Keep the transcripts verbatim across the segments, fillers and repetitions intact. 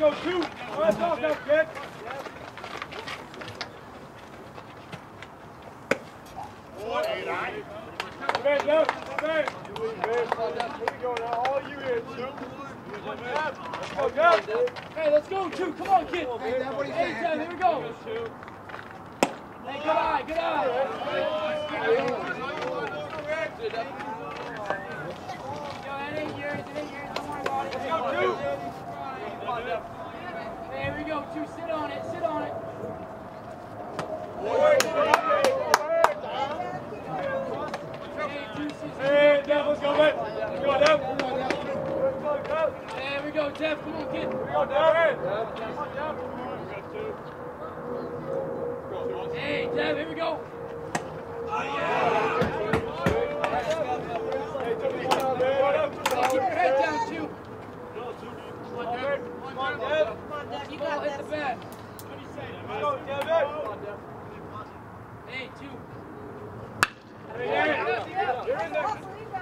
go two. Let's go, go, kid. One, eight, nine. Come in, Jeff. Come in. Here we go now. All you here, two. Let's go, Jeff. Hey, let's go, two. Come on, kid. Hey, Jeff, what do you Hey, Jeff, here we go. Hey, good eye, good eye. Yo, that ain't yours, it ain't yours. Don't worry about it. Let's go, two. Hey, here we go, two. Sit on it, sit on it. Hey, Jeff, let's go, man. Let's go, Jeff. Hey, here we go, Jeff. Come on, kid. Here we go, Jeff. Hey, Jeff, here we go. Hey, Keep your head down, two. Come on, Jeff. Come on, Jeff. You gotta hit the bat. Let's go, Jeff. Hey, two. Hey, you're in there.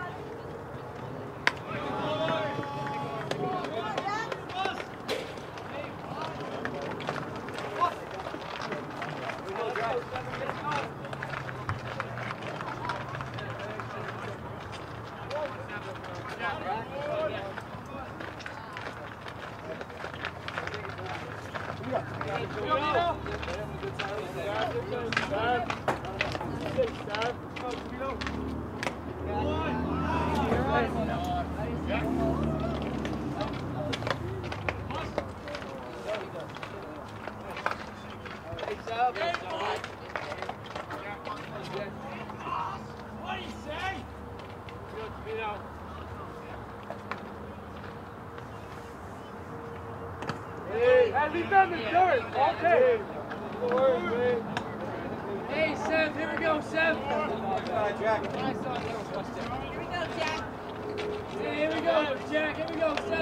Hey, Sev, here we go, Sev. Jack. Here we go, Jack. Hey, here we go, Jack. Here we go, Sev.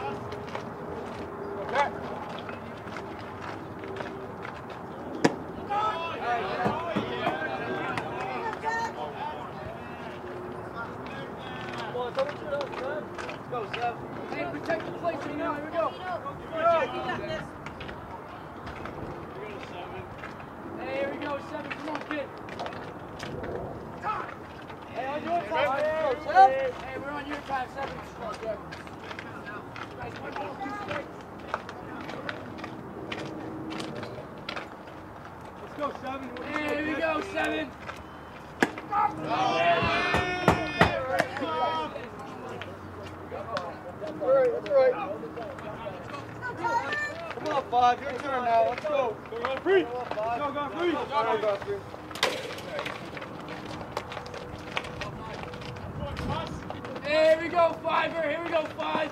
Jack. Go, Sev. Hey, protect the plate right now. Here we go. Jack, you got this. Hey, here we go, Seven. Come on, kid. Hey, on your time. Hey, we're on your time, Seven. Come on, Jack. Guys, one ball, two strikes. Let's go, seven. Hey, here we go, Seven. That's right, that's right. Come on, five. Your turn now. Let's go. Go, go, free. Go, go, free. Go, go, go, free. Hey, here we go, Fiver. Here we go, Five.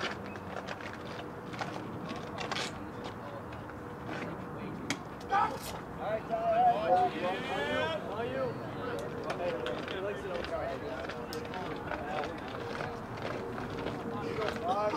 All right, Tyler. All right. On you. Five.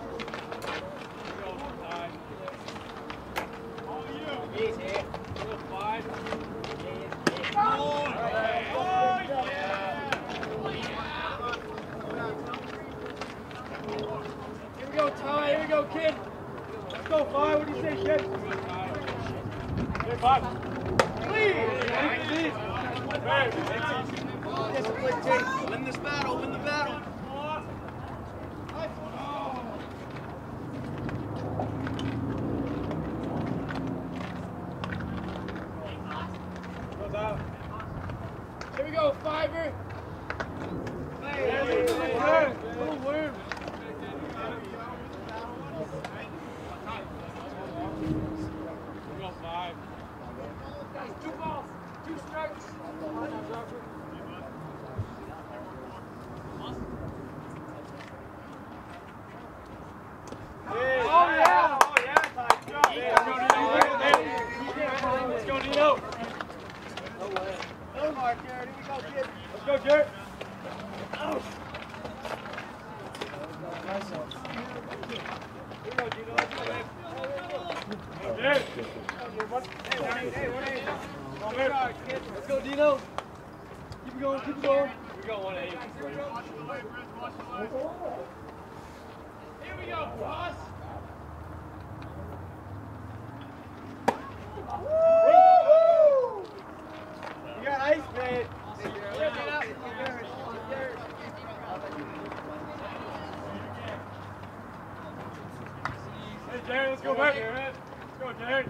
Here we go, Ty. Here we go, kid. Let's go, five. What do you say, kid? Hey, five. Please. Discipline, Jake. Win this battle. Win the battle. Here we go, Fiver. Hey, little worm. Go, five. Guys, two balls, two strikes. Hey, oh, yeah. Oh, yeah, Ty. Good job, man. Let's go, Nino. Go, Mark. Here we go, kid. Let's go, Jared. Oh. Here we go, Gino. Let's go, man. Go, Jared. Hey, what are you? Come on, man. Let's go, Dino. Keep it going, keep it going. We got one eight. Here we go, boss. Jerry. Let's go back. Let's go, Jerry.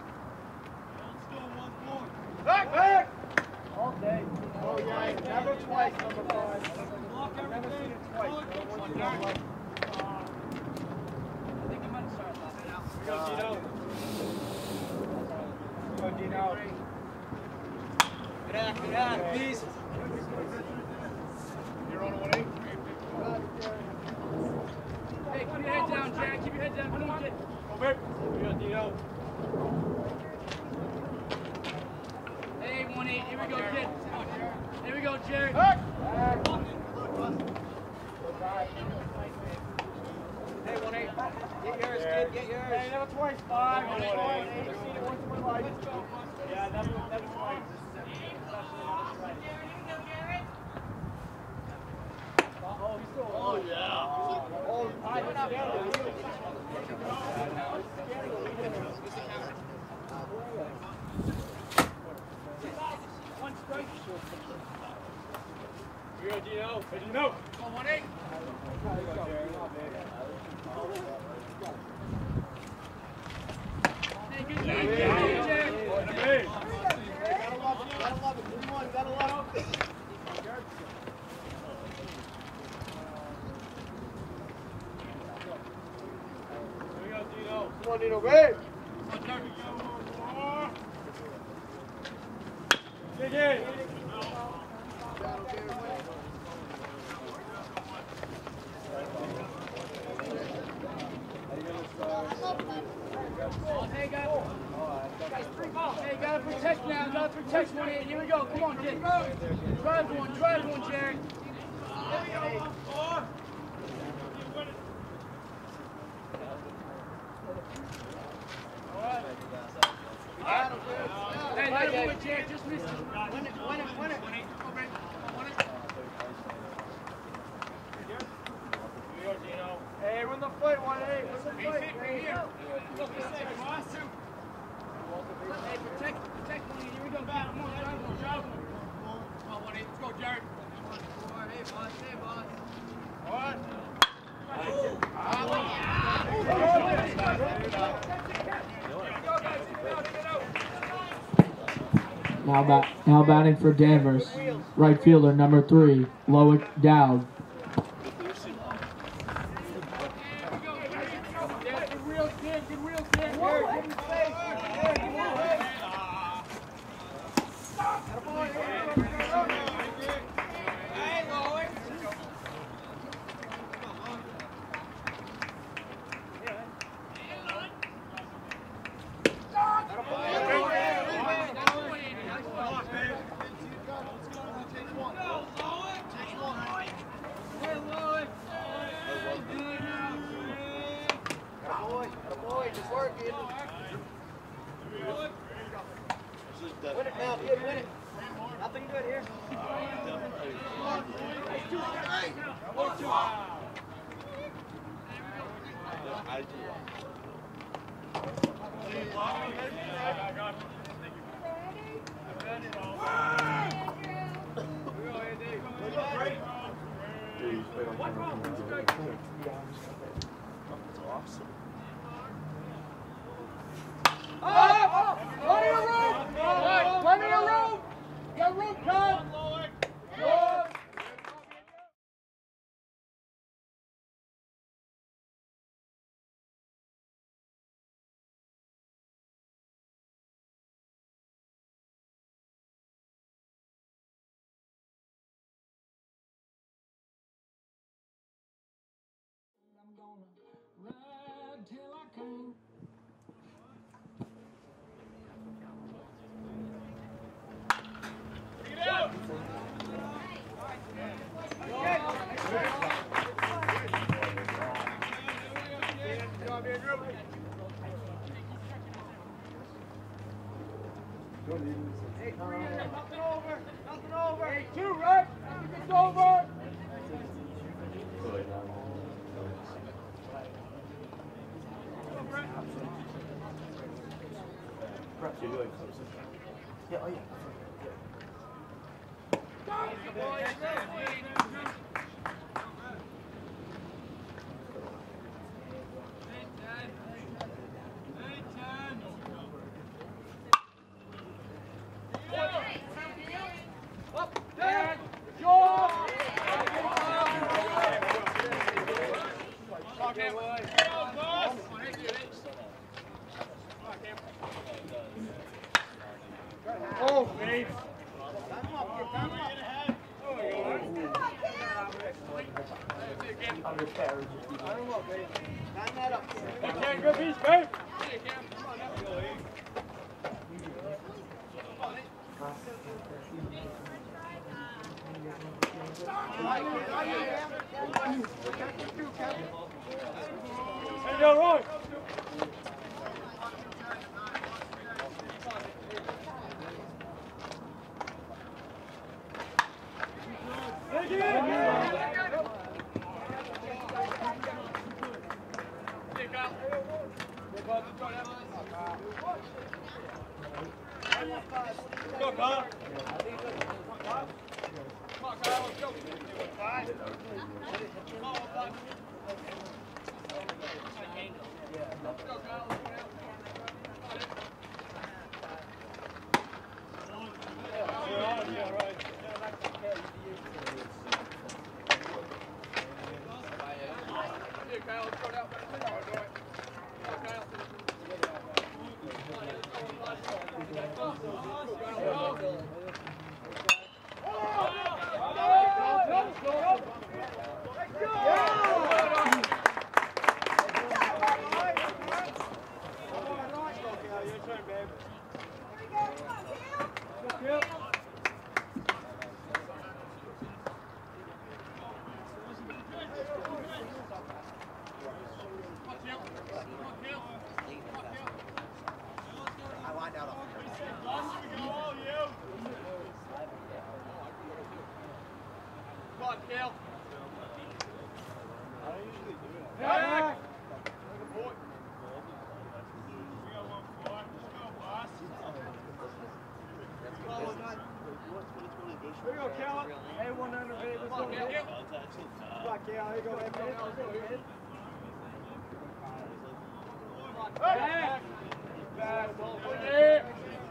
Back, back. All day. Oh, yeah. Never twice, number five. Never seen it twice. No one goes like. I think I might have started laughing out. Go, Dino. Go, Dino. Good act, good act, please. You're on one eight. Hey, keep your head down, Jack. Keep your head down. Come on, kid. Go back. We got Dino. Hey, one eight. Here we go, kid. Here we go, Jerry. Back. Hey, one eight. Get yours, kid, get yours. Hey, never twice. Five. Never twice. Eight. Seen it once in my life. Let's go. Yeah, never, never twice. Oh, he's still. Oh, yeah. Oh, I did not know. One strike. Here we go, Dino. Hey, Dino. Come on, one eight. Hey, good game, good game, Jerry. Hey. Gotta love it, gotta love it. Come on, gotta love it. Here we go, Dino. Come on, Dino, babe. Dig in. Hey, guys. Hey, gotta protect now. Gotta protect one eight. Here we go. Come on, kid. Drive one. Drive one, Jerry. Hey, nice one, Jerry. Just missed it. Win it, win it, win it. Hey, run the fight, one eight. Run the fight. Hey, protect, protect one eight. Here we go. Come on, drive one. Drive one. Come on, one eight. Let's go, Jerry. Hey, boss. Hey, boss. What? Now, bat, now batting for Danvers, right fielder number three, Loic Dowd. Good real kid. Good real kid. Here, give him space. Here, give him space. Hey, Loic. Win it now, kid, win it. Nothing good here. Plenty of room! Plenty of room! Got room, Todd! I'm gonna ride till I can't. Hey, three, nothing over, nothing over. Hey, two, right? Nothing's over. Yeah, oh yeah. Ken, good piece, babe. Hey, go, Roy. Take it in. Go, Kyle. Come on, Kyle, let's go. Five. Come on, five. Let's go, Kyle. Let's go now. Yeah, right. Here, Kyle, let's go now. Go, Kyle. Here we go, Cal. Hey, one under, baby. Let's go, Cal. Come on, Cal. Here you go, baby. Back. Back. Back.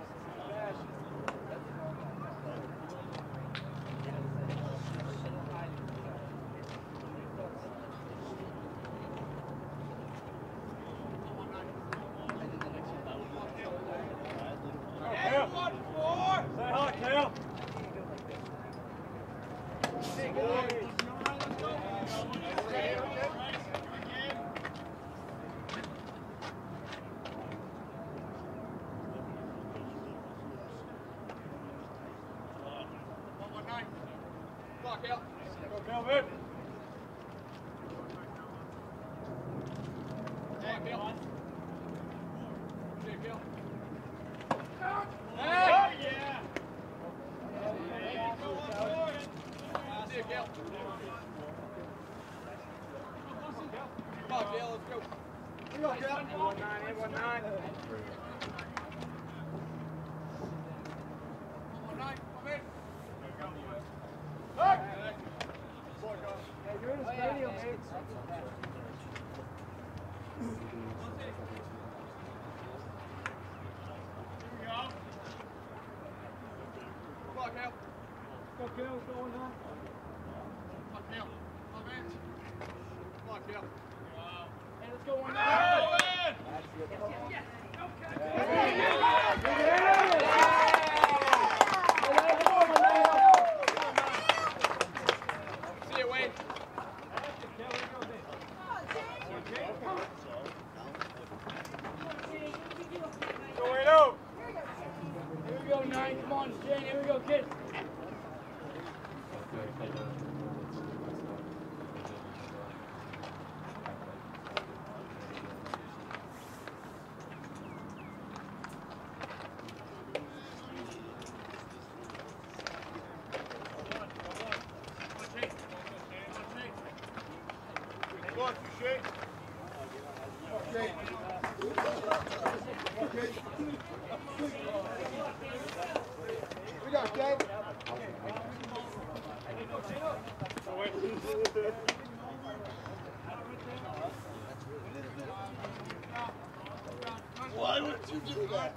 Why would you do that?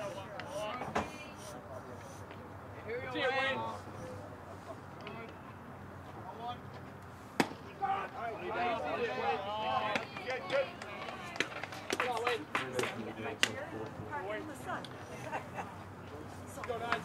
See it, Wayne. Good, good. Come on, Wayne. Let's go, nine.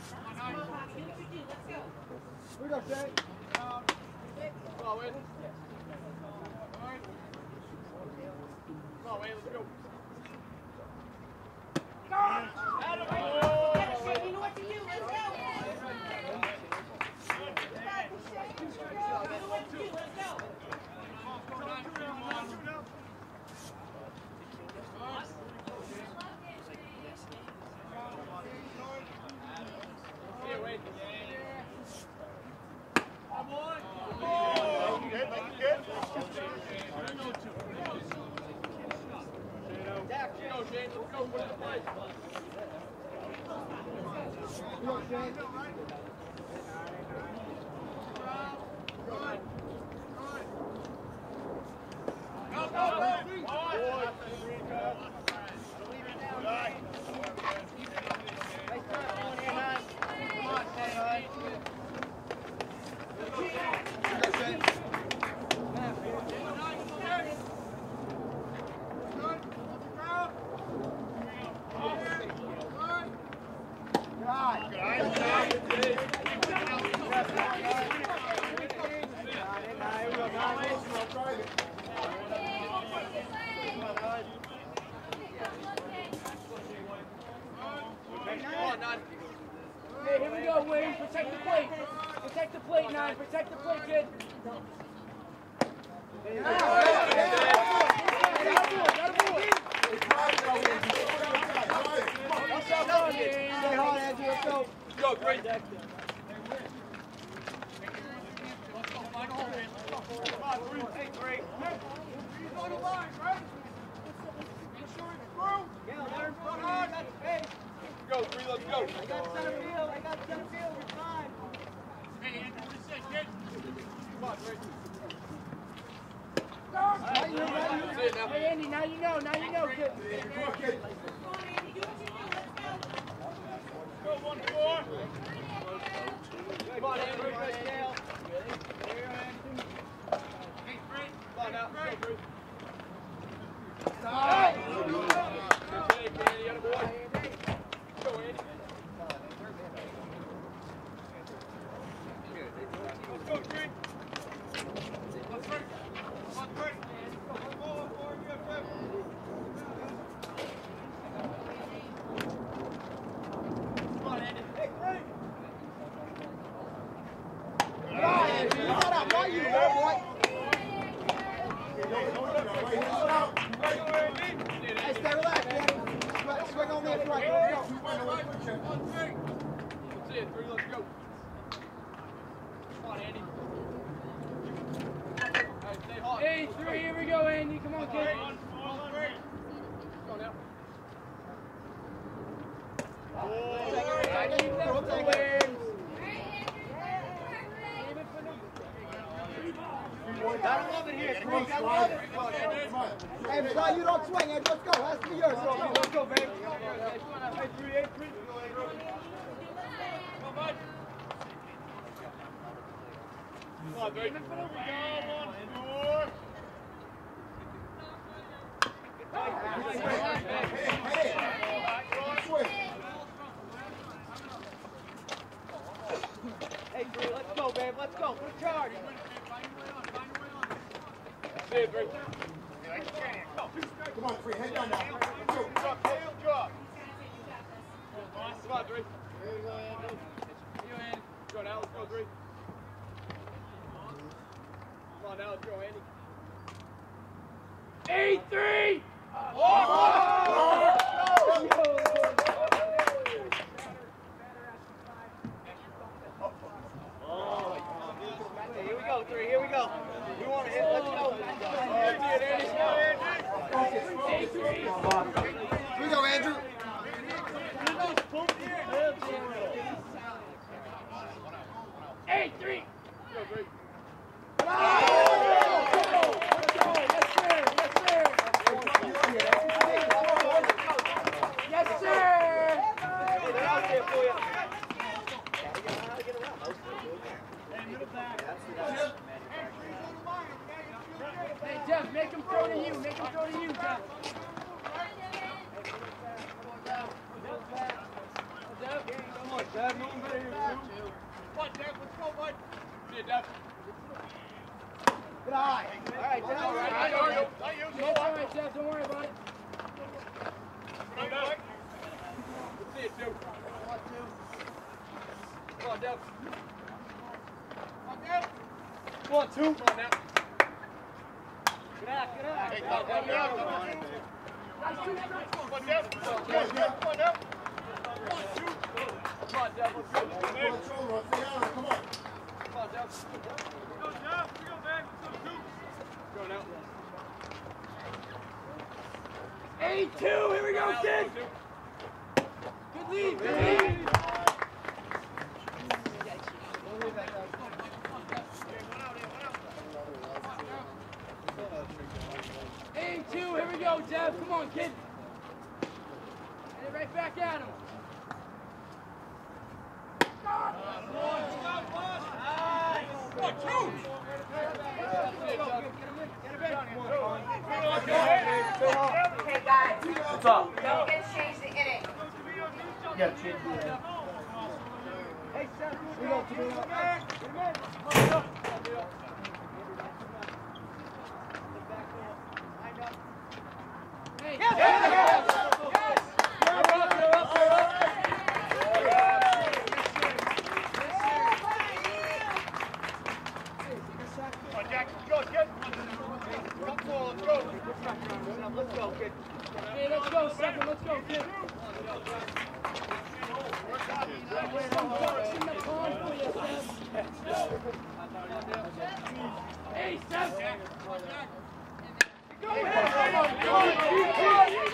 We go, Shane. Come on, Wayne. Hey, here we go, Wayne. Protect the plate. Protect the plate, nine. Protect the plate, kid. Go, great. Go, three, let's go. I got center field. I got center field. You're fine. Hey, Andrew, what do you say, kid? Come on, three. Now you know. Hey, Andy, now you know. Now you know, kid. Go, one, four. Come on, Andrew, nice scale. Hey, three. Come on, now, go, three. Good take, Andy, attaboy. Go, Andy. Let's go, three. Let's three. One, three. One, four, one, four, you have five. Come on, Andy. Hey, three. Shut up. Why you there, boy? Hey, stay relaxed, Andy. Swing on me at the right. Let's go. One, three. That's it, three, let's go. Come on, Andy. Hey, stay hot. Hey, three. Here we go, Andy. Come on, kid. One, one, three. Go now. I keep that for the wins. Gotta love it here. Come on, gotta love it. Hey, Michelle, you don't swing, Ed. Let's go. That's for yours. Let's go, baby. Hey, three, eight, three. Come on, bud. Come on, baby. Go, one, four. Hey, three. Let's go, babe. Let's go. Good charge. See it, three. Come on, three. Head down now. Two. Drop, tail, drop. Come on, three. You, Andy. Go now, let's go, three. Come on, now, let's go, Andy. Eight, three. Here we go, three. Here we go. We want to hit. Let's go. Eight, three. Here we go, Andrew. Eight, three. Go, three. Yes, sir. Hey, they're out there for you. Hey, Jeff, make him throw to you. Make him throw to you, Jeff. Come on, Dad. Moving better here, two. Come on, Dad. Let's go, bud. See it, Dad. Good eye. All right, Jeff. All right, I know you. I use That's all right, Jeff. Don't worry about it. Come on, two. Come on now. Get out, get out. Hey, come on, come on, come on. Come on, Dev. Come on, Dev. Come on, Dev. Come on, Dev. Let's go. Come on, Trevor. Stay on. Come on. Come on, Dev. Let's go, Dev. We go, man. Let's go, two. Go now. eight two, here we go, kid! Good lead, good lead! eight two, here we go, Dev. Come on, kid. Get it right back at him. Okay, guys. What's up? Don't get changed the inning. Yeah, change the Hey, Seth. We go, two. Hey, Yes! Yes! Yes! You're up, you're up, you're up. Come on, Jack. Go, kid. Come forward. Let's go. Let's go, kid. hey, let's go, second, let's go, kid. Some ducks in the pond for you, Seth. Hey, Seth. Go ahead, come on, come on, keep going, you're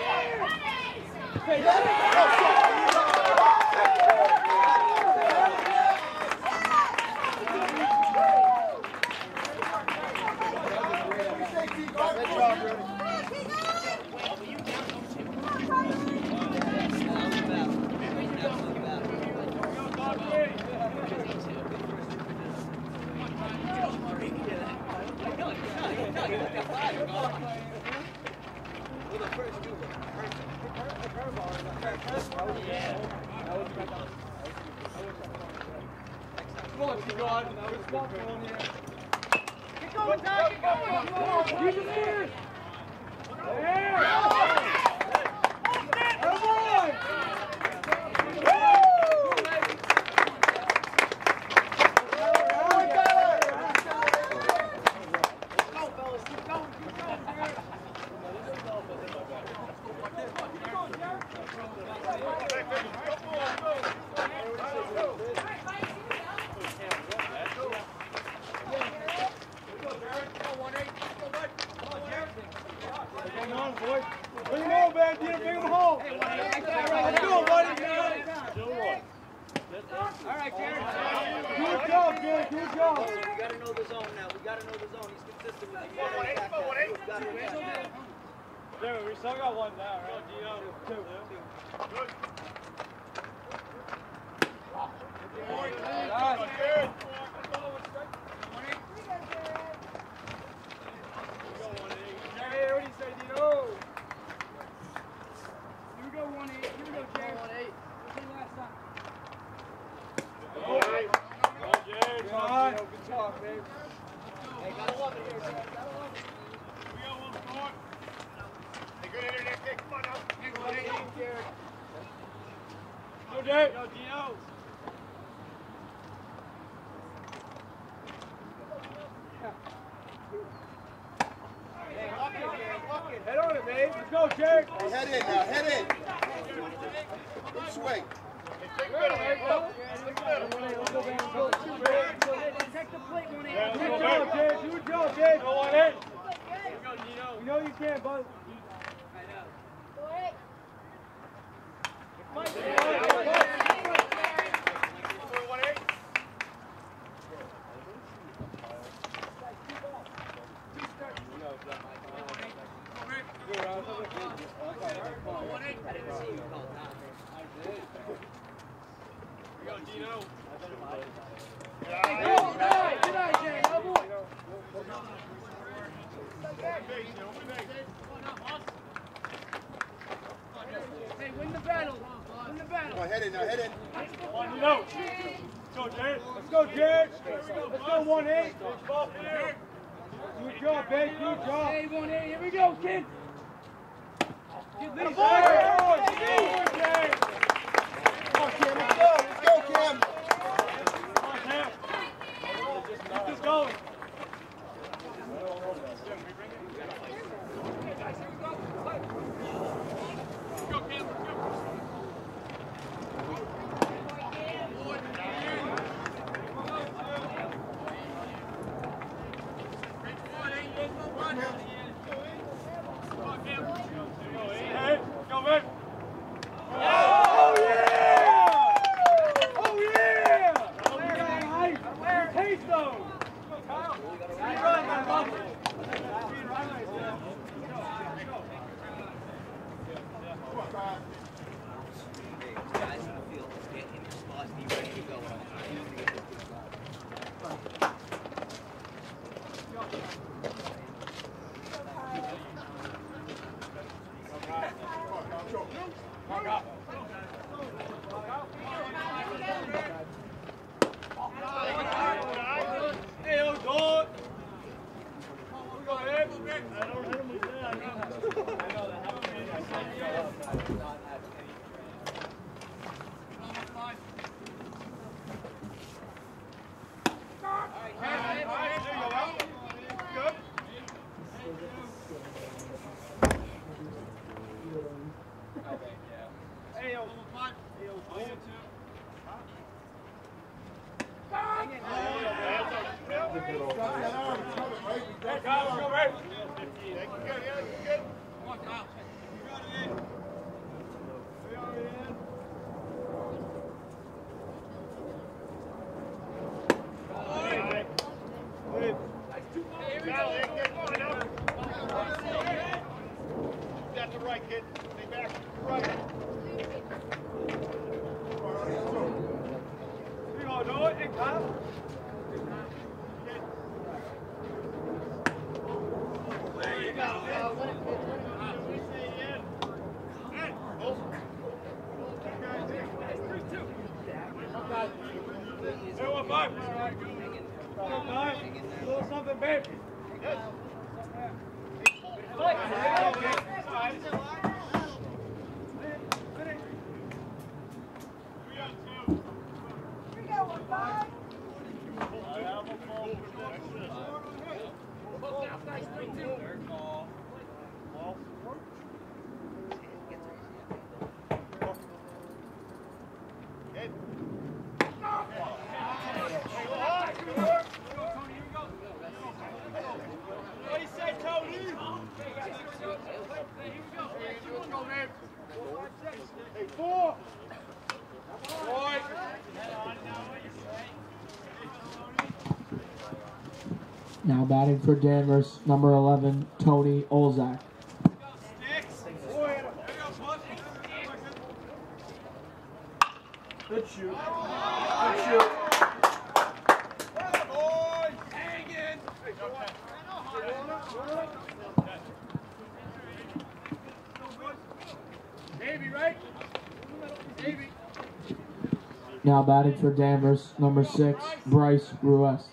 Come on, keep going. Good spot for him here. Keep going, Ty, keep going. Come on, keep it there. There! Come on! Come on, boy. Bring him home, man. Bring him home. Let's go, buddy. All right, Jared. Good job, Jared. Good job. We gotta know the zone now. We gotta know the zone. He's consistent with the ball. Jared, we still got one now, right? Two. Two. Good. Hey, what do you say, Dino? Here we go, one eight. Here we go, Jared. One eight. See you last time. Go, Jared. Come on. Good talk, babe. Hey, gotta love it here, Jared. Gotta love it. We got one more. Hey, good internet kick. Come on now. Go, Jared. Go, Dino. Head on it, babe. Let's go, Jared. Hey, head in now. Head in. Good swing. Check the plate, one eight. Yeah, good job, Jared. Good job, Jared. Go on in. We know you can, bud. Hey, win the battle. Win the battle. Come on, head in now. Head in. On, Dino. Let's go, Jared. Let's go, Jared. Let's go, one eight. Good job, babe. Good job. Hey, one eight. Here we go, kid. Good lead. Come on, Jared. Come on, Cam. Let's go. Let's go, Cam. Guys in the field, get in your spots, be ready to go. Now batting for Danvers, number eleven, Tony Olzak. Good shoot. Good shoot. Davey, right? Davey. Now batting for Danvers, number six, Bryce Ruiz.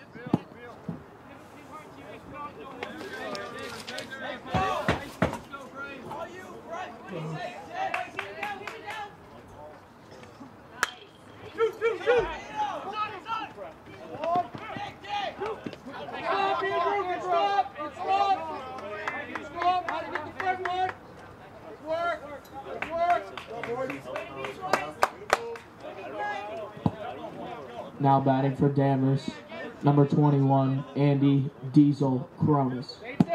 Now batting for Danvers, number twenty-one, Andy Diesel Cronus.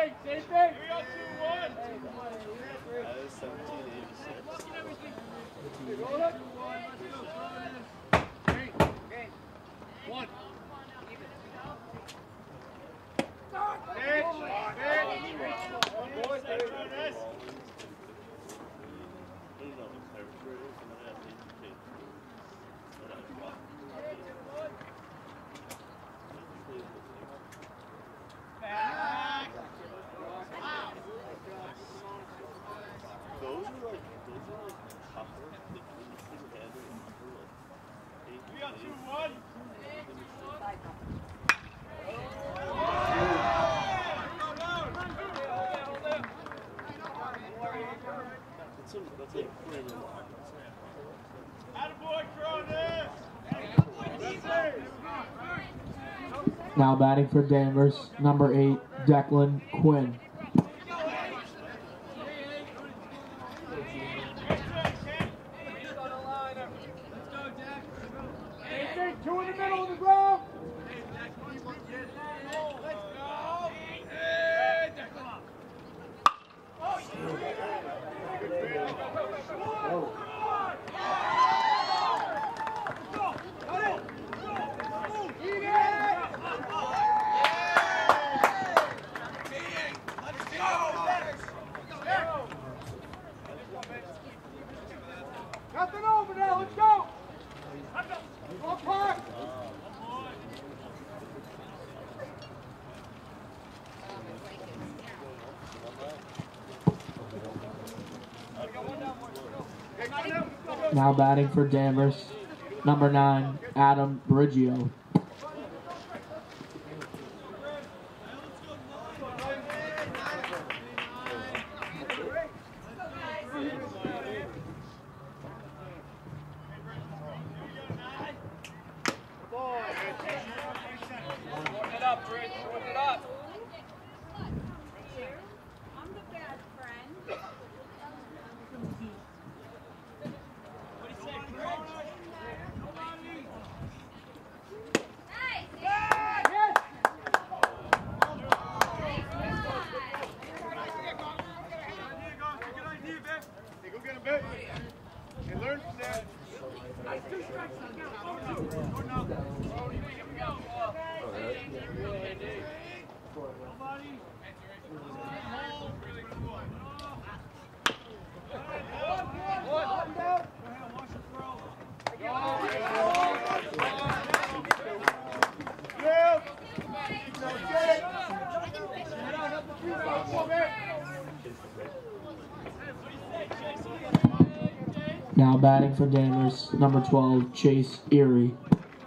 Now batting for Danvers, number eight, Declan Quinn. Two in the middle of the ground. Nothing over there. Let's go. All park. Now batting for Danvers, number nine, Adam Briggio. Now batting for Danvers, number twelve, Chase Erie.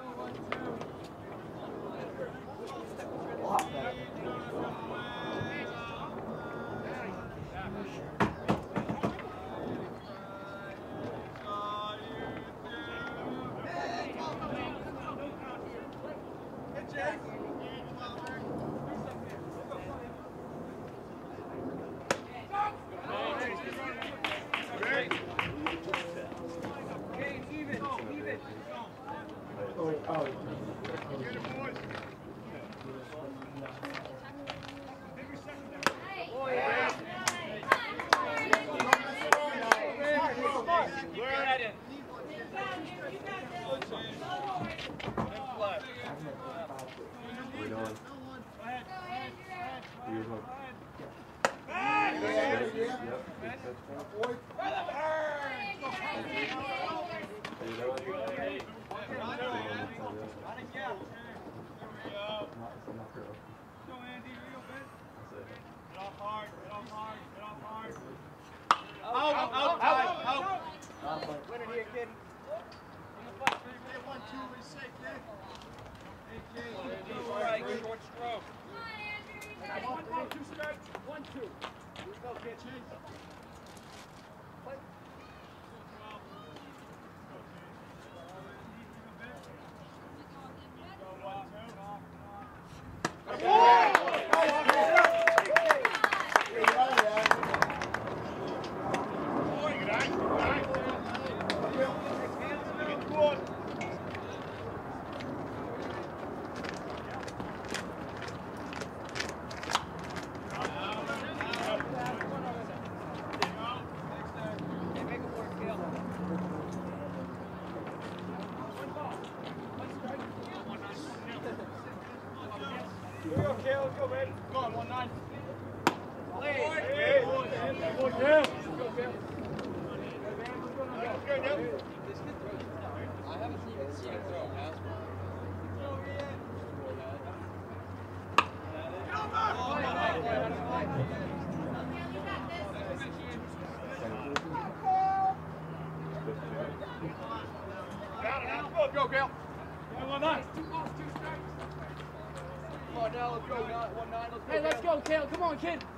Hey, let's go, Kale. Come on, kid.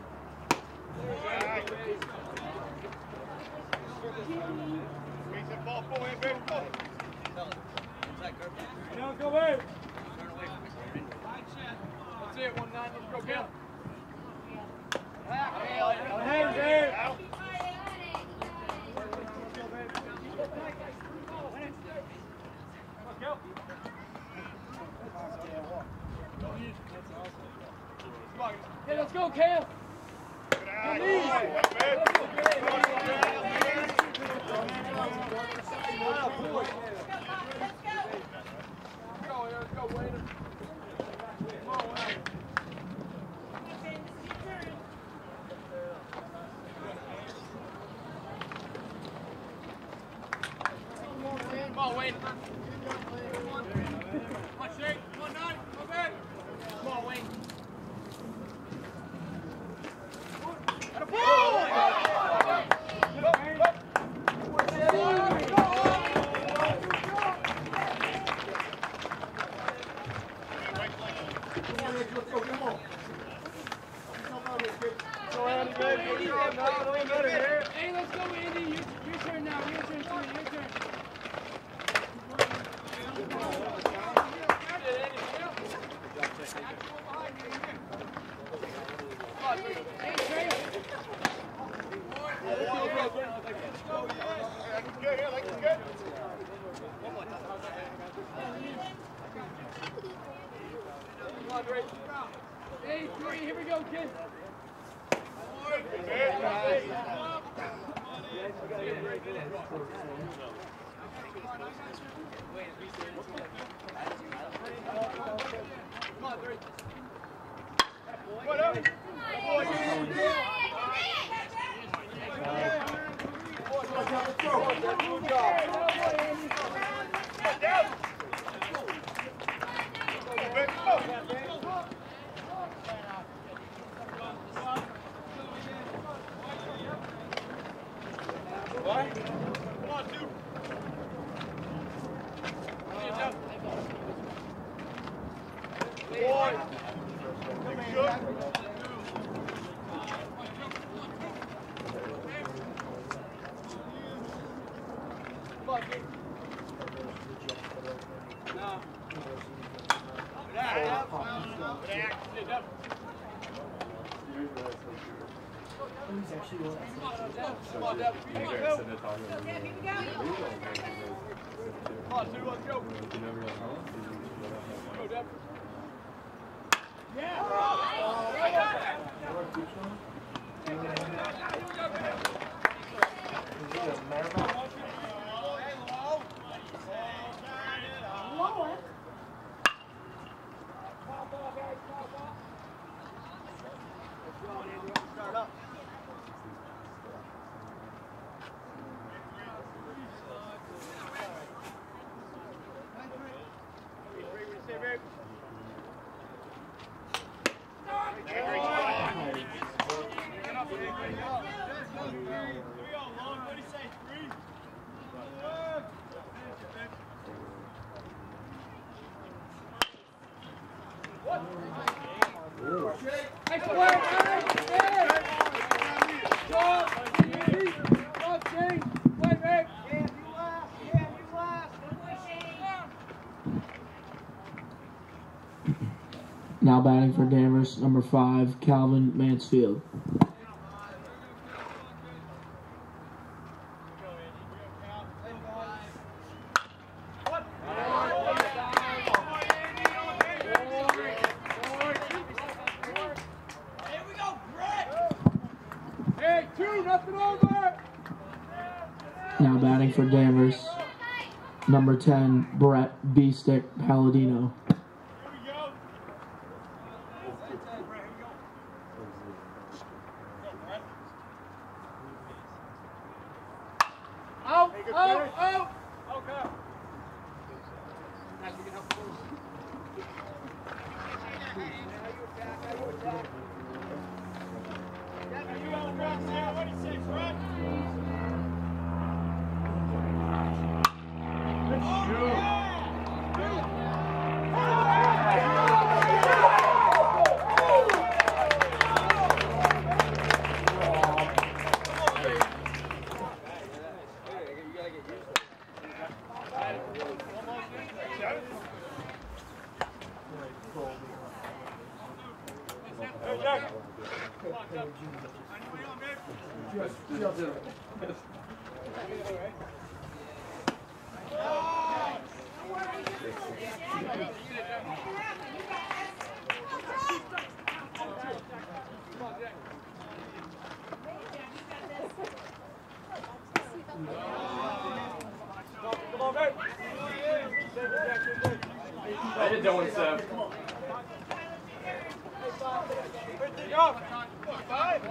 Go away. That's it, one nine. Let's go, Kale. Hey, Dave. Hey, let's go, Kale. Wayne. Come on, Shake. Come on, nine. Come back. Come on, Wayne. Got a ball! Hey, let's go, Andy. Your, your turn now. Your turn, too. Your turn. Hey, Trey. Hey, three. Here we go, kid. Now batting for Danvers, number five, Calvin Mansfield. Now batting for Danvers, number ten, Brett B-Stick Palladino. Out, out, out. Okay. What do you say, Fred? I did that one, Seth. Five.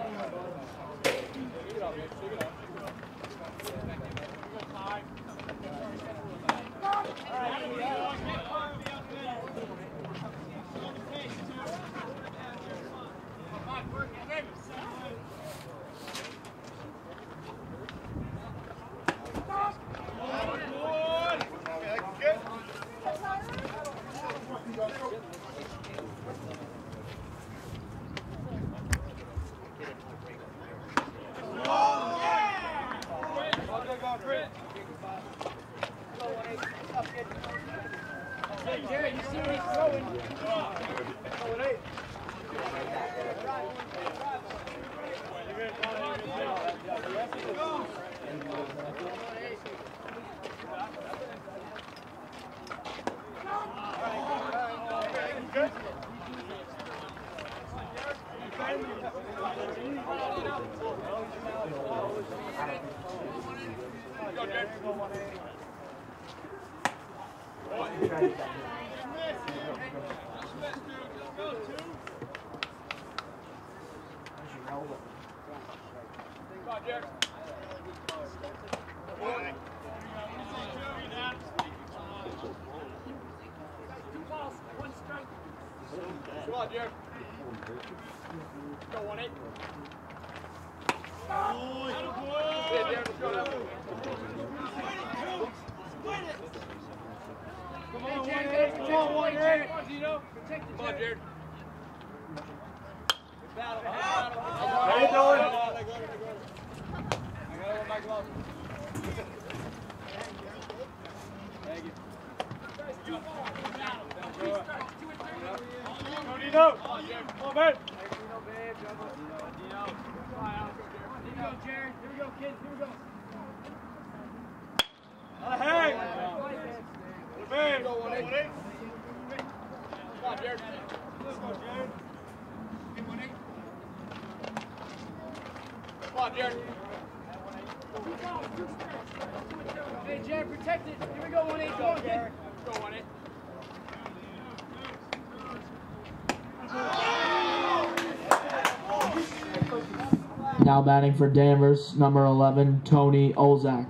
Shake it up, shake it up. Hey, Jared, you see where he's throwing? Come on, Jared. Go one eight. Yeah, Jared, let's go now. Come on, one eight. Come on, one eight. Come on, Jared. Good battle. How you doing? I got it on my glove. Thank you. Dino! Come on, man! Dino, babe. Dino. Here we go, Jared. Here we go, kids. Here we go. Hey! Babe. Come on, Jared. Let's go, Jared. Come on, Jared. Hey, Jared, protect it. Here we go, one eight. Come on, Jared. Go one eight. Now batting for Danvers, number eleven, Tony Olzak.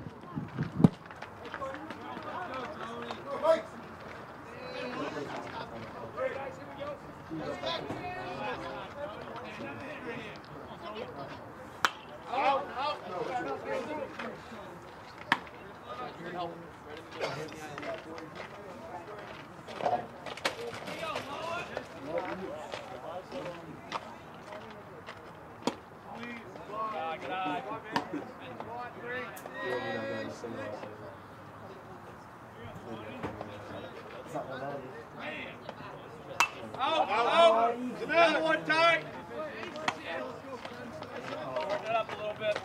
Out, out. Another one, tight. Work that up a little bit.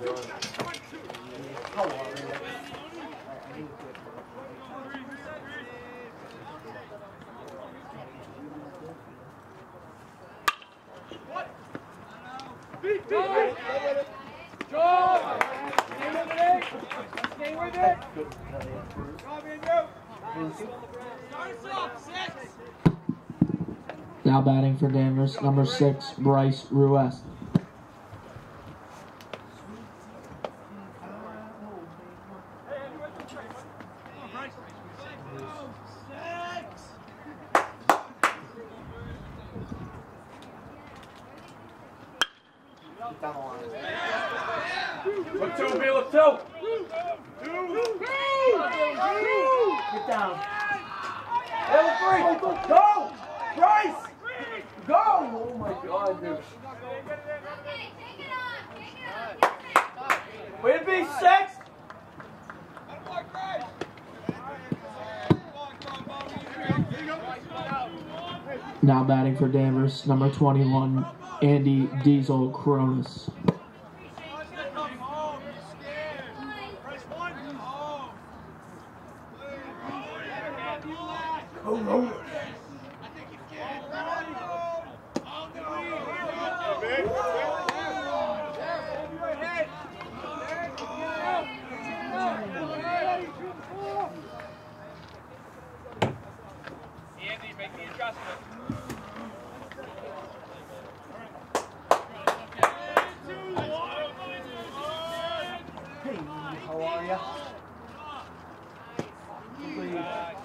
Beat, beat, beat. Job. Stay with it. Stay with it. Job in you. Start us off, six. Now batting for Danvers, number six, Bryce Ruest. Look two, B, look two. Get down. Level three. Go! Bryce! Go! Oh my God, dude. Way to be six! Now batting for Danvers, number twenty-one, Andy Diesel Cronus. Oh, no. Andy, make the adjustment. Hey, how are ya? Please.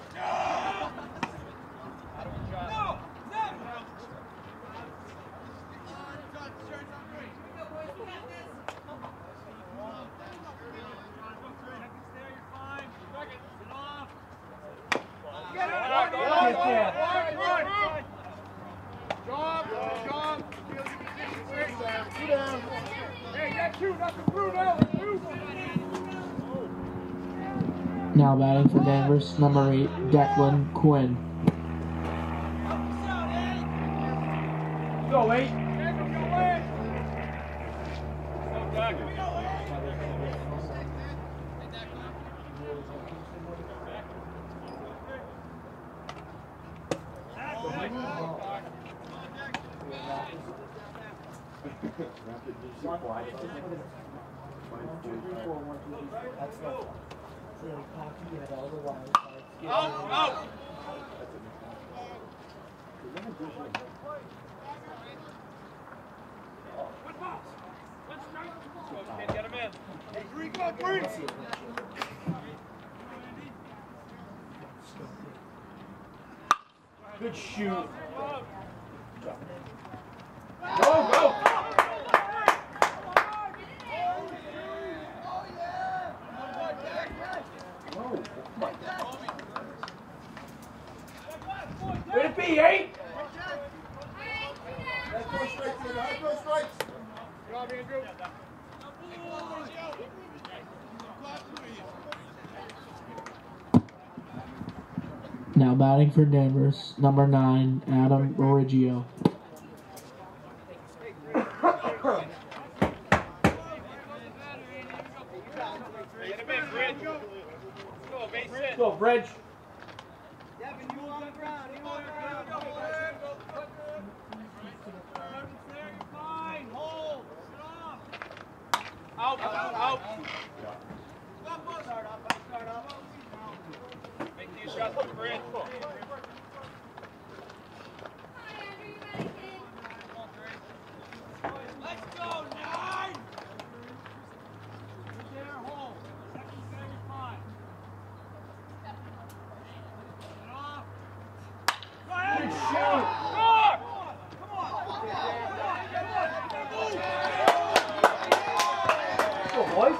Job, job. Hey, that's you, that's the crew now. Now batting for Danvers, number eight, Declan Quinn. Go, eight. Out, out. Get him in. Hey, three, come on, Prince. Good shoot. Go, go. Where'd it be, eight? Let's go straight to it. Let's go straight. Good job, Andrew. Now batting for Danvers, number nine, Adam Borigio. Go, Bridge. Devin, you on the ground. You on the ground. Out, out, out. Start up, start up. Make these shots with Bridge. Let's go, nine. Good shoot. Go, boys.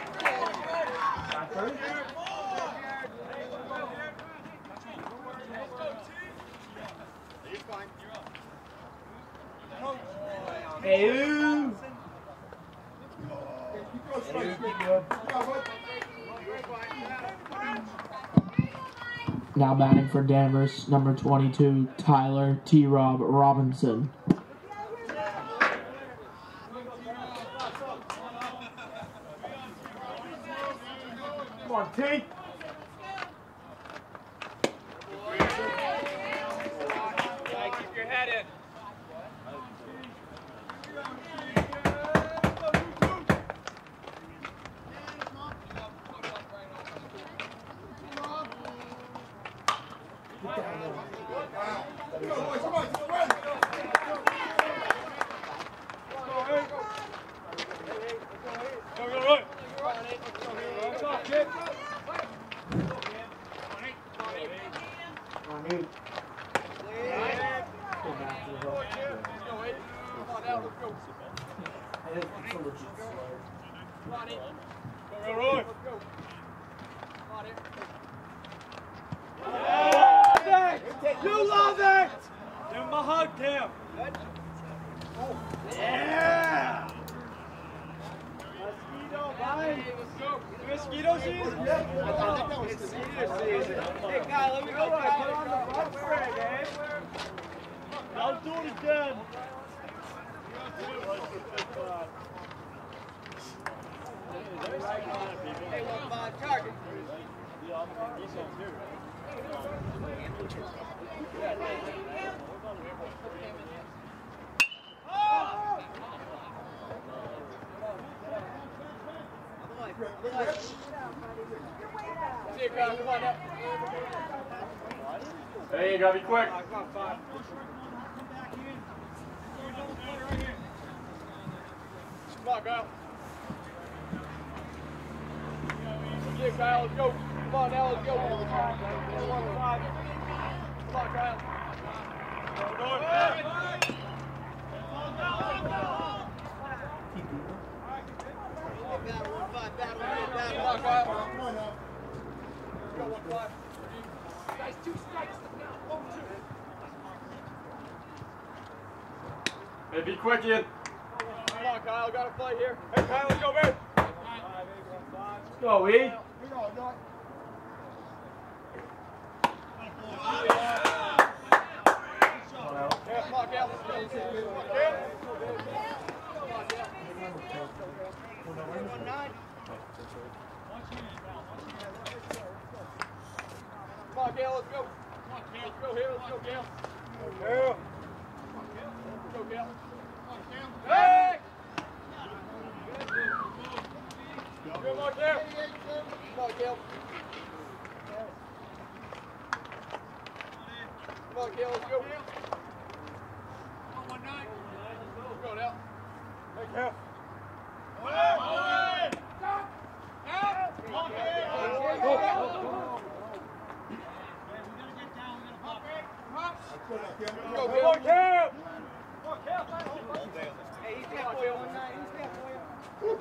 Hey, ooh. Now batting for Danvers, number twenty-two, Tyler T. Rob Robinson. Come on, T. Keep your head in. You love it! Give him a hug, Tim. Yeah! Mosquito, bye. Mosquito season? It's mosquito season. Hey, Kyle, let me go. Put on the butt spray, man. I'll do it again. Hey, one five target. Hey, you gotta be quick. Come on, five. Come on, Kyle. Yeah, Kyle, let's go. Come on now, let's go. One, five. Come on, Kyle. Go, go, go. Come on, Kyle. Go, one, five. Guys, two strikes. Hey, be quick, Ian. Come on, Kyle, got to play here. Hey, Kyle, let's go, man. Let's go, E. Come on, Gail, let's go. Let's go here, let's go, Gail. Gail. Let's go, Gail. Hey! Good, Mark, Gail. Come on, Gail. Come on, Gail, let's go. Come on, one nine. Let's go now. Hey, Gail. Away! Stop! Out! Come on, Gail. Go, go, go. Go, Bill. Hey, he's got Bill. He's got Bill.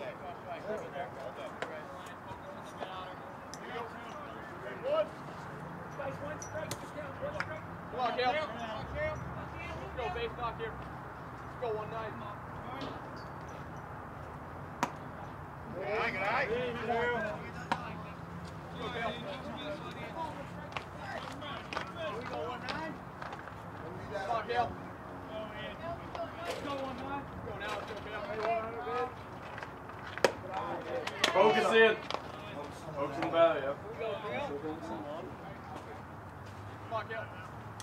Come on, Kel. Let's go, base knock here. Let's go, one nine. Yeah, good eye. Let's go, Bill. Here we go, one nine. Come on, Kel. Let's go, one nine. Go now, let's go, Kel. Focus in. Focus in the valley, yep. Here we go, Kel. Come on, Kel.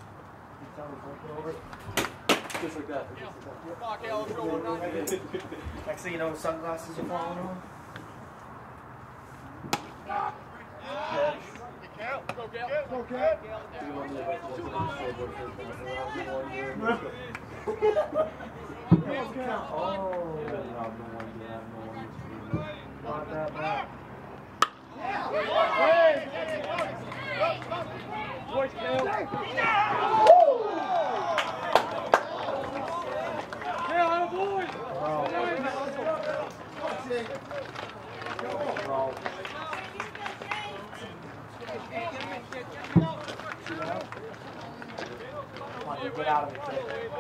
Just like that. Come on, Kel, let's go, one nine. Next thing you know, sunglasses are falling off. Go, Kel. Go, Kel. Not that bad. Voice, Kel. Kel, I'm a boy. Come on, get out of it.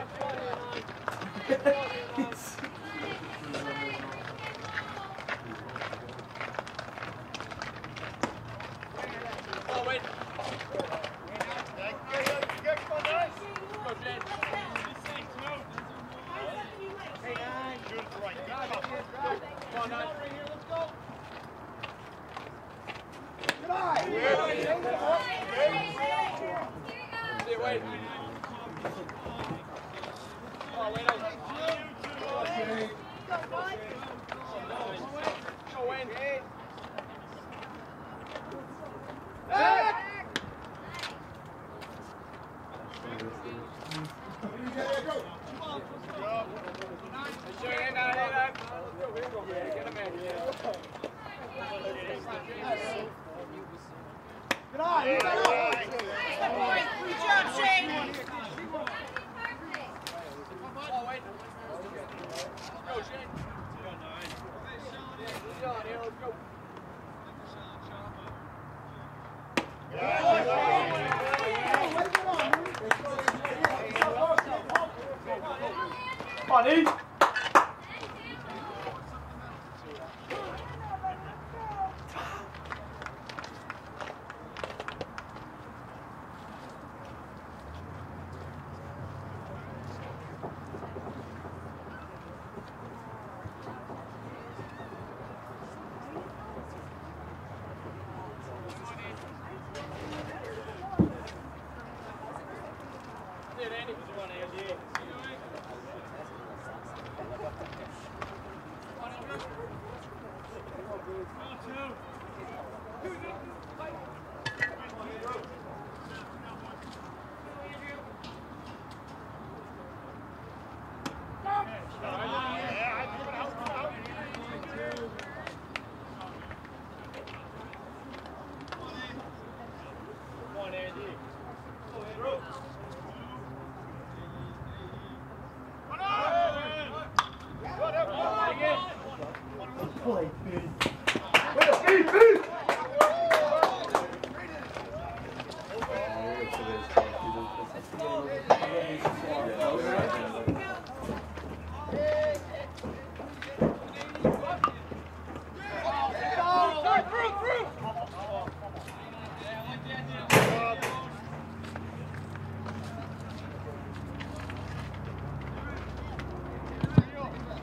Oh, wait. Go, Jane. Hey, nine. Come on, nine. Stay away. Oh, wait, no. Go, Wayne. Back! Good eye. Good eye. Good job, Shane. Oh, wait. Go, Shane. Good job, here, let's go. Come on, E.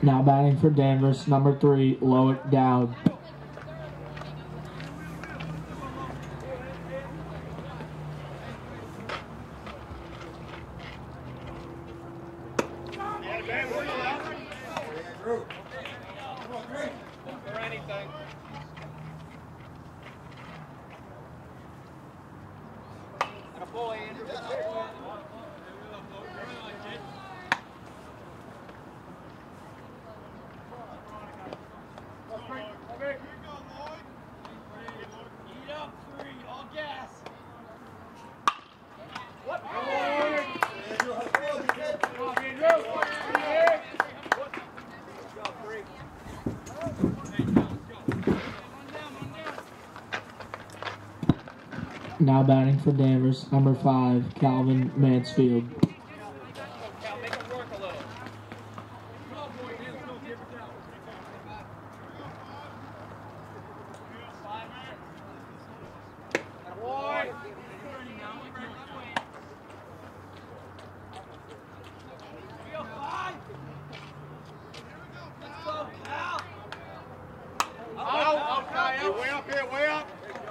Now batting for Danvers, number three, Loic Dowd. Now batting for Danvers, number five, Calvin Mansfield. Way up here, way up.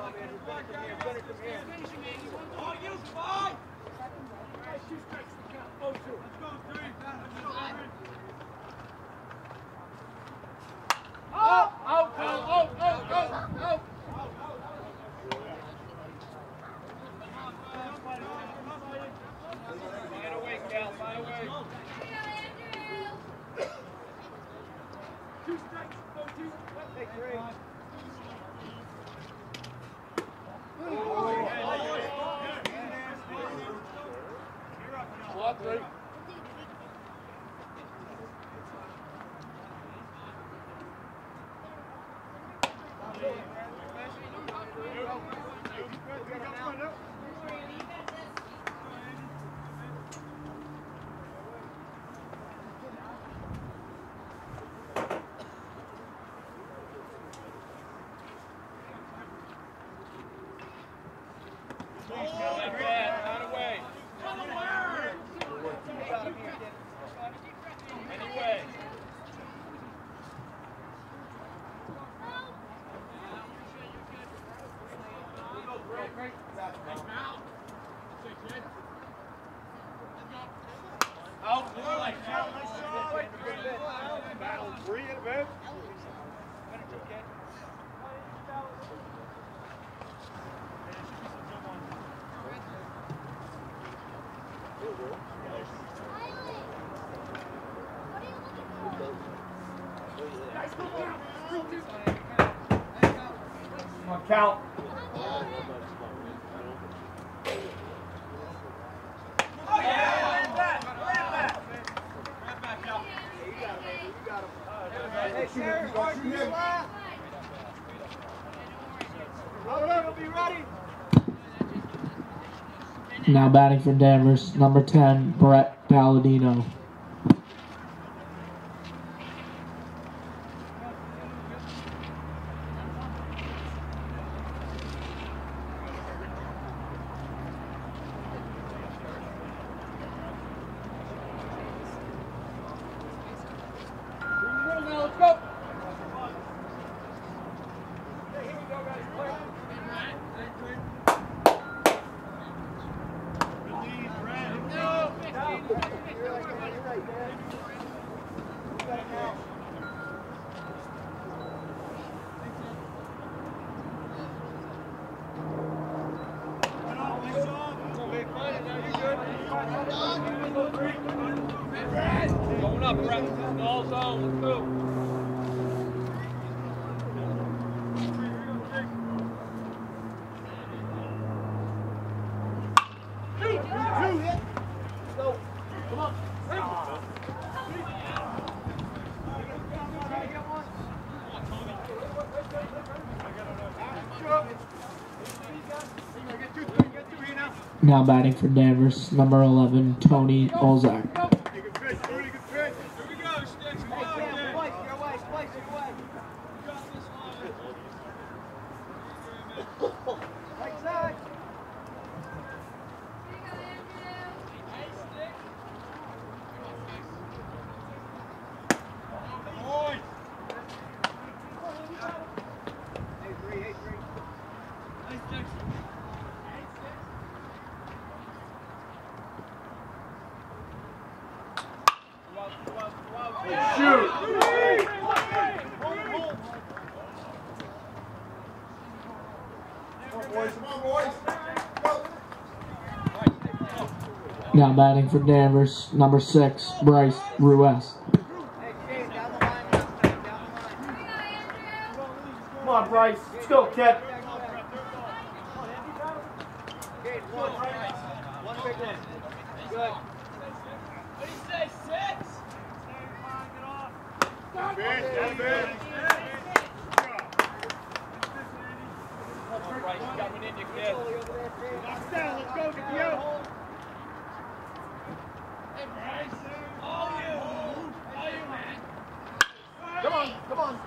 Count. Hey, Sheriff, hard to your left. We'll be ready. Now batting for Danvers, number ten, Brett Palladino. Going up, Brett. All zone. Let's go. Now batting for Danvers, number eleven, Tony Olzak. boys. Come on, boys. Go. Now batting for Danvers, number six, Bryce Ruiz. Come on, Bryce. Let's go, kid. One big one. Good. What do you say, six? Right, you got one in your kid. Lock down, let's go, get you. Hey, Bryce. All you. All you, man. Come on, come on.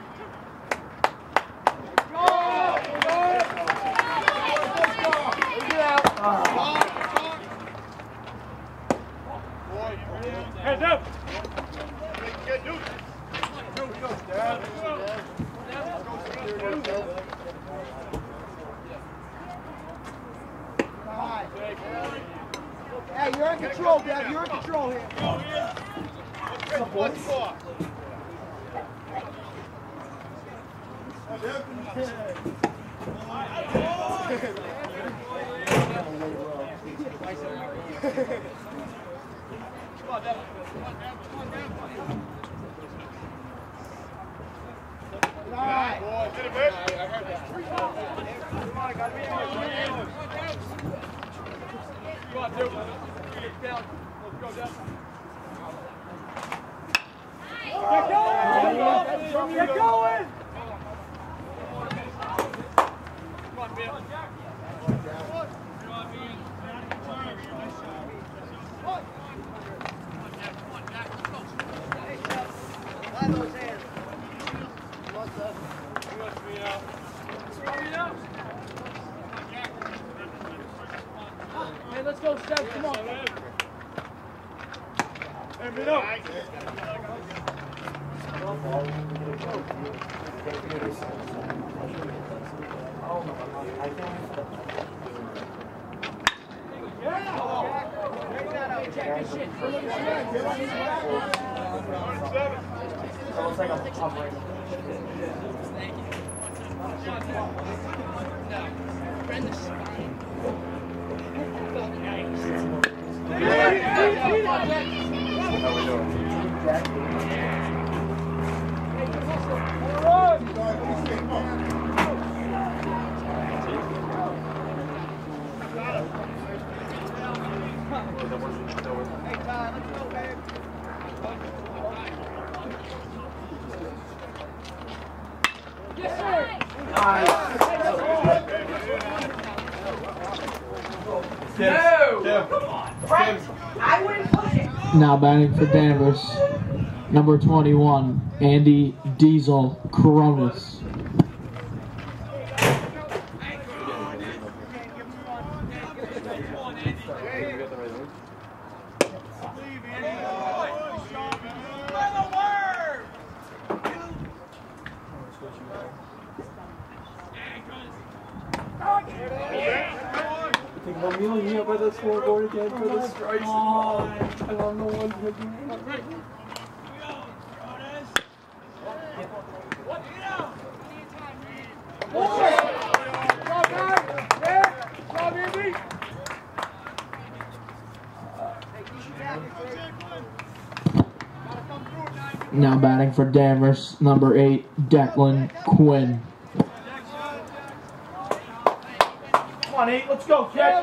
Hands up! Get Newt. Newt, go. Down. Hey, you're in control, Dad. You're in control here. What's for? Come on, Duke. Get down. Let's go down. Get going! Get going! Come on, Bill. Line those hands. What's up? Hey, let's go, Steph. Come on. Hey, get up. Almost like I'm hovering. Hey, Ty, let's go, babe. Yes, sir. I wouldn't push it. Now batting for Danvers, number twenty-one, Andy Diesel Coronis. I'm kneeling up by the scoreboard again for the strikes. Oh, and I'm the one who Now batting for Danvers, number eight, Declan Quinn. Come on, eight. Let's go, kid.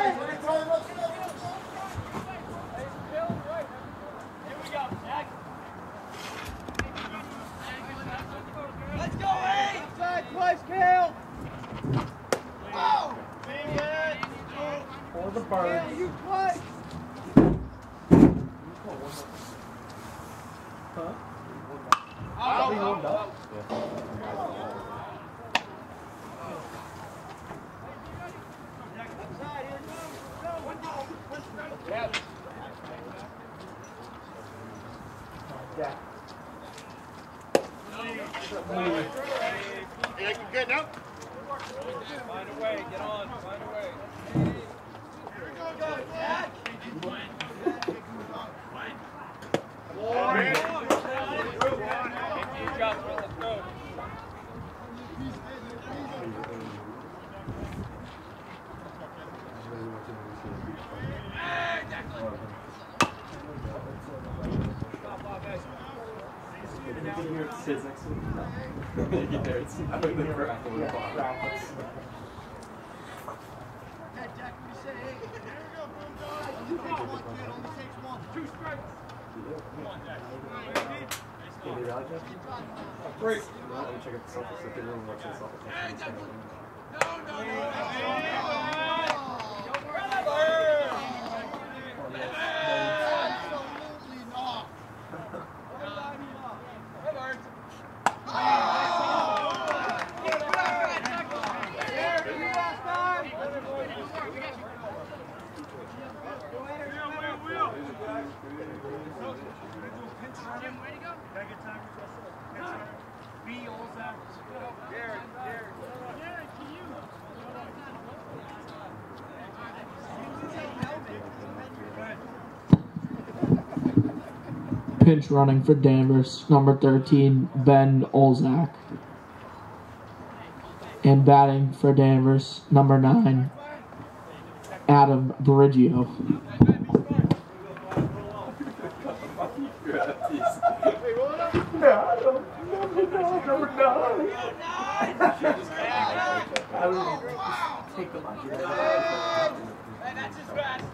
Let's go, eight! Outside twice, Kale! Oh! For the bird. Kale, you twice! Huh? Out, We warmed up. Outside here. Yeah. Hey, I can get now. Find a way, get on, find a way. Here we go, guys. Jack! Good job, let's go. Sits next to him. No. You get there, it's not like the crap or the bottom. Can you rally check? Break. No, let me check out the selfies. If they really watch the selfies. Pinch running for Danvers, number thirteen, Ben Olzak. And batting for Danvers, number nine, Adam Briggio. I would take the lunch. That's his best.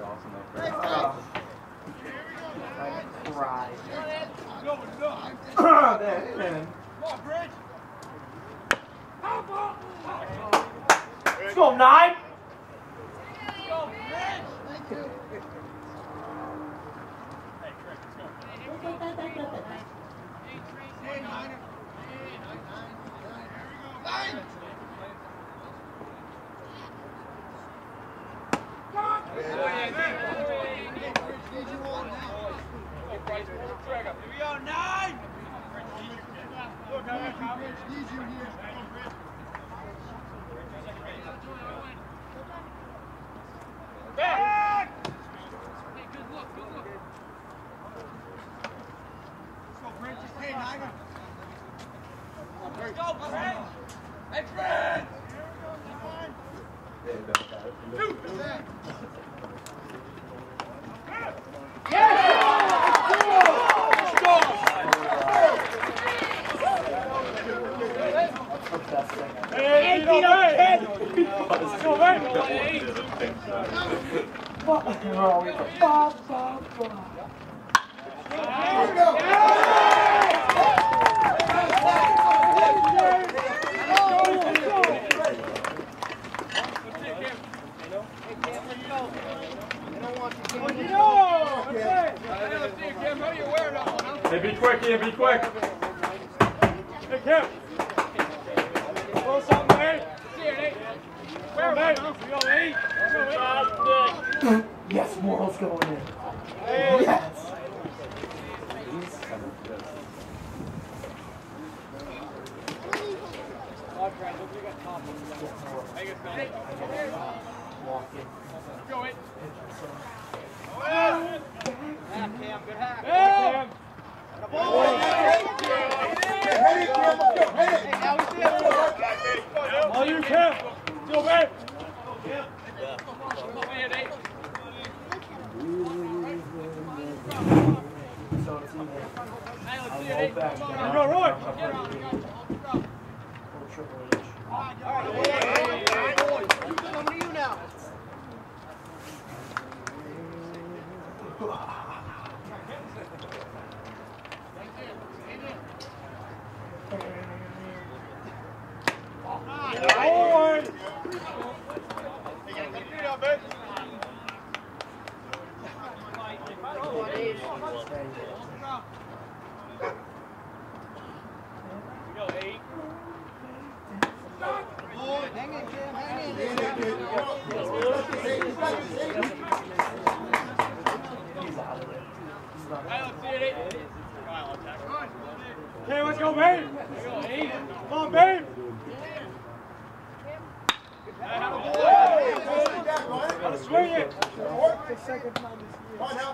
Right. Let's go, nine! Hey, be quick, Ian, be quick. Hey, Kim. Pull something, mate. Where, mate? We go eight. Yes, Moral's going in. Hey. Yes. Go it. Half, Cam, good half. Cam. All you, Cam. Still back. So it's either I'll go back You down go, Roy. or Triple H. All right, coming to you now. Hang in, Jim, hang Okay, let's go, babe. Come on, babe. Swing it. One help.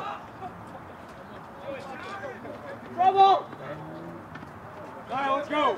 Trouble. Kyle, let's go.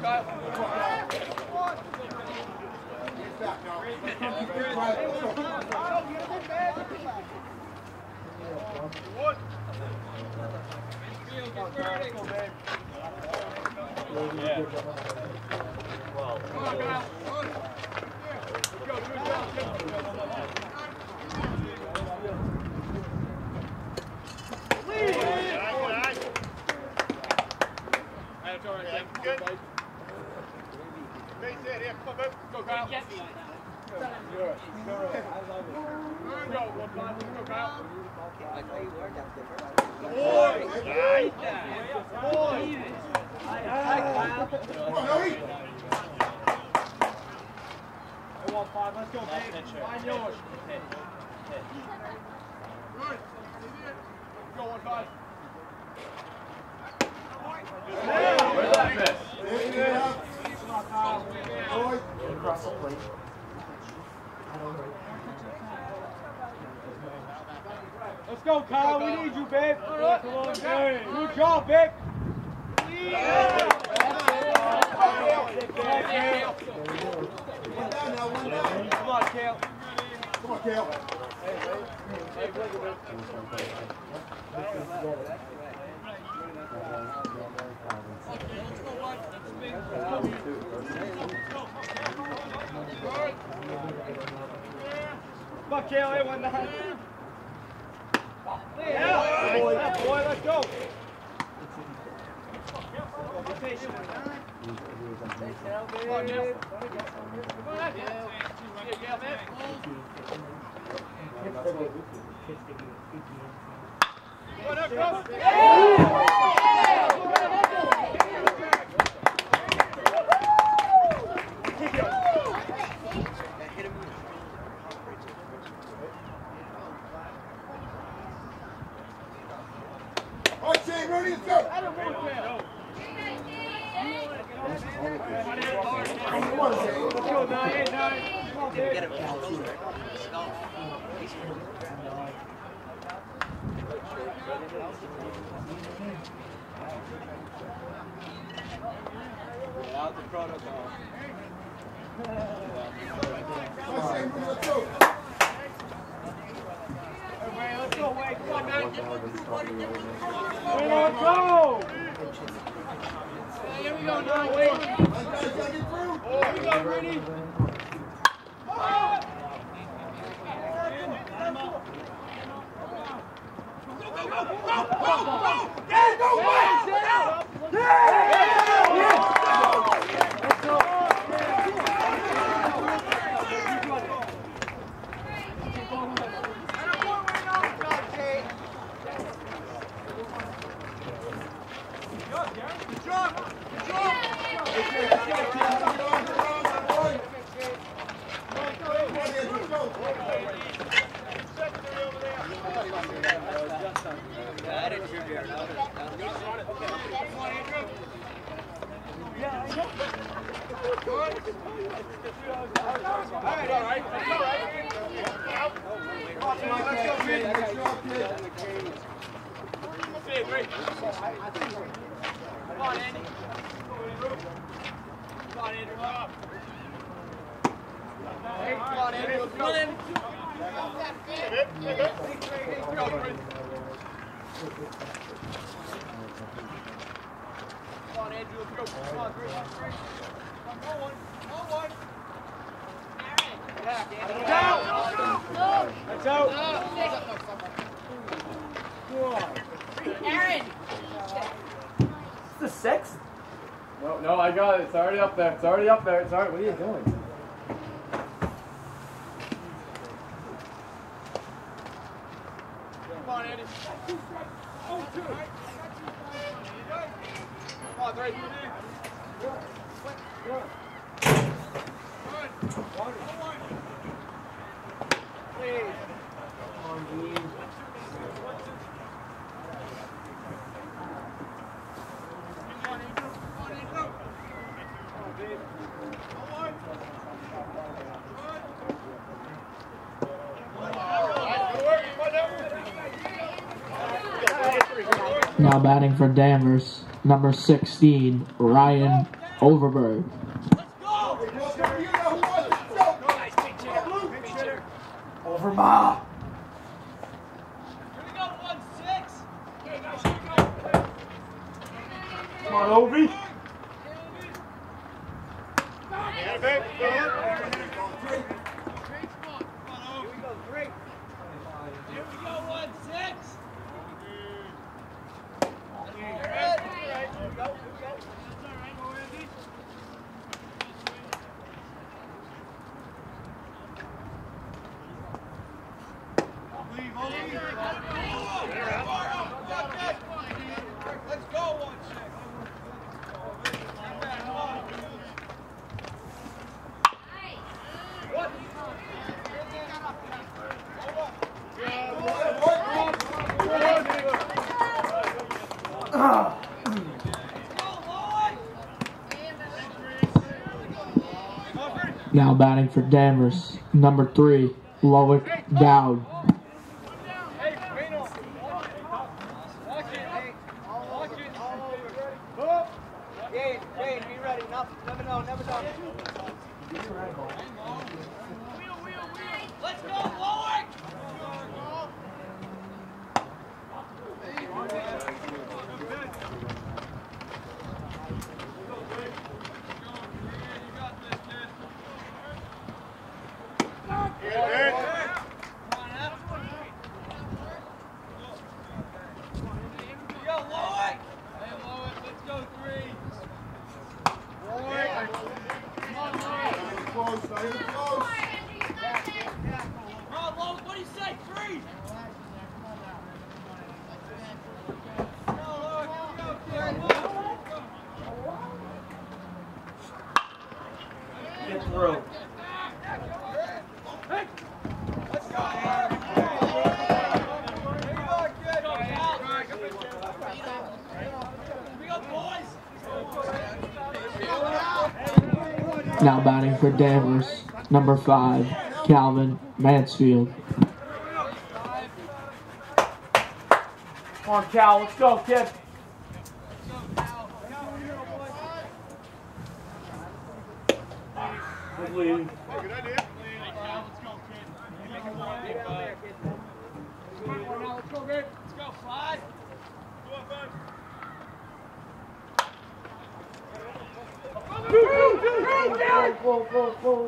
Let's go, Kyle. We need you, babe. Good job, babe. Yeah. Come on, Kale. Come on, Kale. Come on, Kale. Hey, one nine. Yeah, boy, boy, let's go. All right, Shane, ready, let's go. Come on, Shane. Let's go, nine, eight, nine. Come on, babe. Get him closer. Out the protocol. Come on, Shane, ready, let's go. Hey, let's go, Wade. Come on, man. Wait, let's go. Here we go, now, Wade. Guys, gotta get through. Here we go, ready. The sixth? No, no, I got it. It's already up there. It's already up there. It's already. What are you doing? Come on, Andy. Oh, two. Come on, three. Now batting for Danvers, number sixteen, Ryan Overberg. Over Ma. Come on, Ovi. Now batting for Danvers, number three, Loic Dowd. Gabe, Gabe, be ready. Never, never know, never know. Let's go, Loic! Get through. Now batting for Danvers, number five, Calvin Mansfield. Come on, Cal. Let's go, kid. Good lead. Good idea. Let's go, Gabe. Let's go, five. Go on, five. Go, go, go.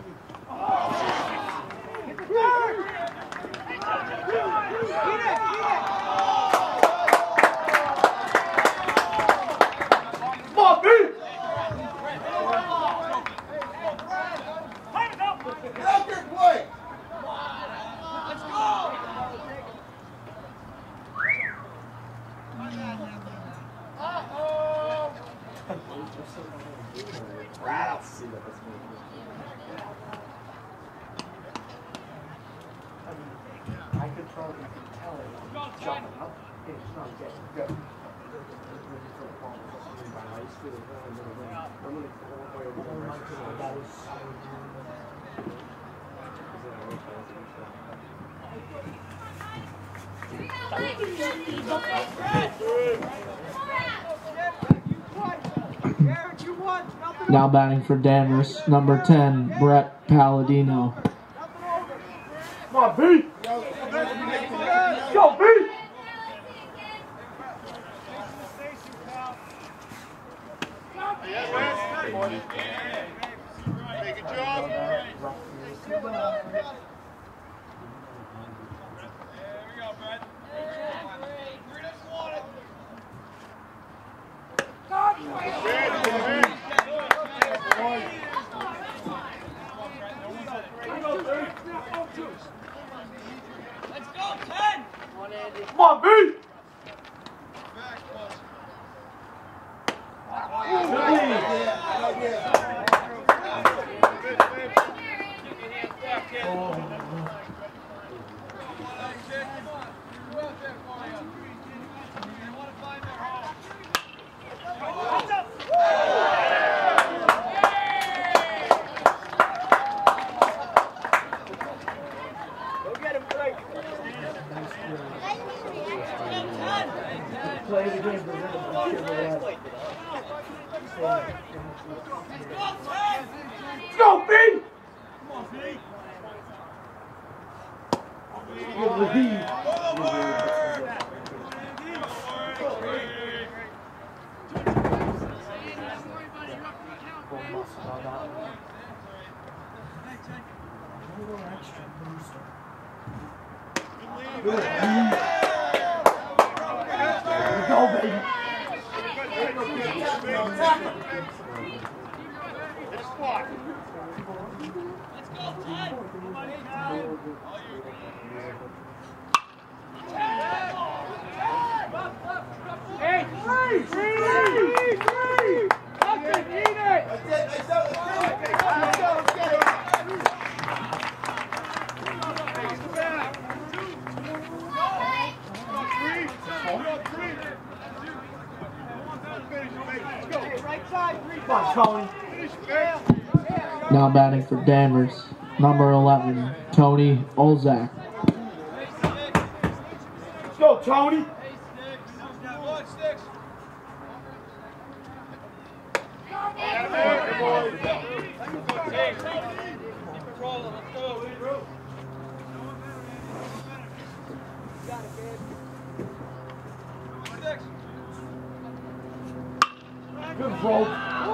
I could probably tell it jumping up. It's not getting good. Now batting for Danvers, number ten, Brett Palladino. Come on, B. Go, B. Take a job. There we go, Brett. Let's go, ten. Come on, B. Play the game for them. Let's go, B! Come on, B. Good lead. Good lead. Go, baby. Let's squat. Hey, three, three, three. Hudson, eat it. Let's get it. Let's go. Let's go. Let's get it. Come on, Tony. Now batting for Danvers, number eleven, Tony Olzak. Let's go, Tony. Good roll.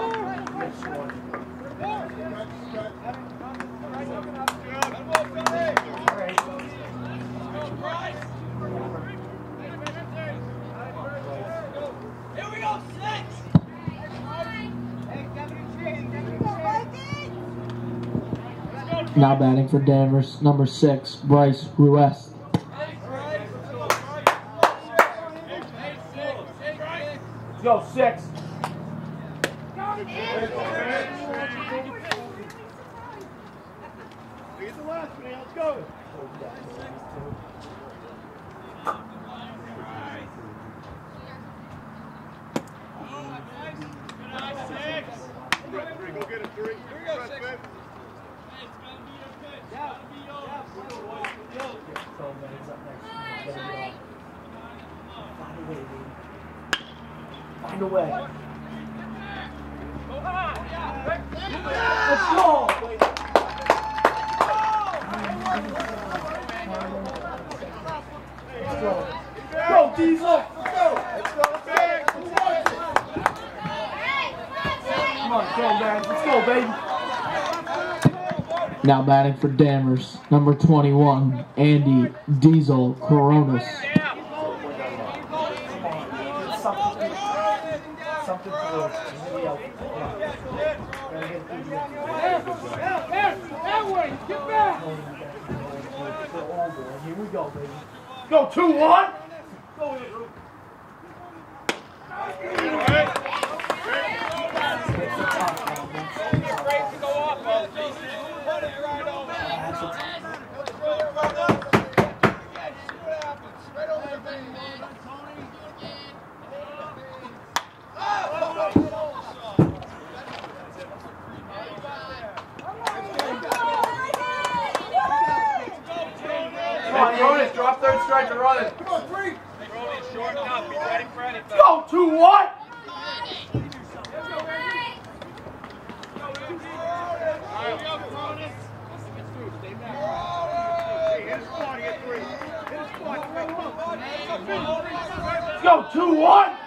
Now batting for Danvers, number six, Bryce Ruest. Let's go, six. Get the last man. Let's go. Three, go get it, three. Here we go, six. Find a way. Let's go. Go, Diesel. Let's go. Let's go. Come on, go, man. Let's go, baby. Now batting for Danvers, number twenty-one, Andy Diesel Coronas. Something to do. That way, get back. Here we go, baby. Go, two, one. Go with it, Ruth. Drop third strike and run it. Come on, three. Short enough. Be ready for anything. Go, two, one. Go, two, one.